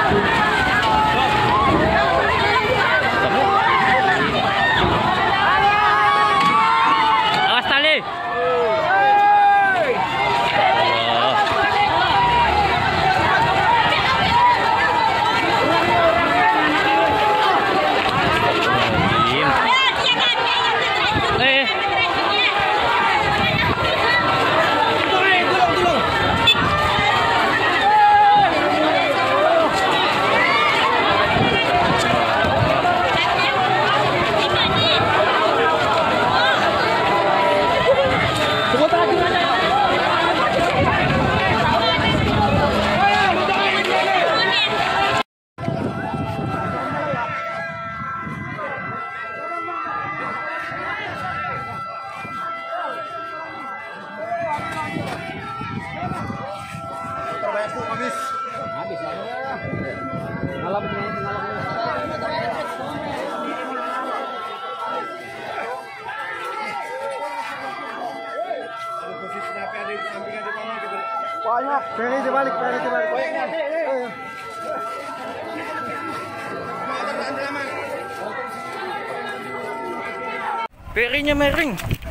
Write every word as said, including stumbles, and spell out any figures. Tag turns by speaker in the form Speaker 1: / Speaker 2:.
Speaker 1: Awas tali.
Speaker 2: Habis. Habis lah. Ngalah begini, ngalah begini. Posisi apa ada di samping ada mana gitu. Banyak, Ferry dibalik, Ferry dibalik.
Speaker 1: Ferry-nya miring.